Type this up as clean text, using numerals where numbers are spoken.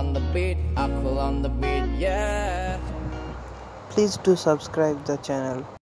akull on the beat, yeah. Please do subscribe the channel.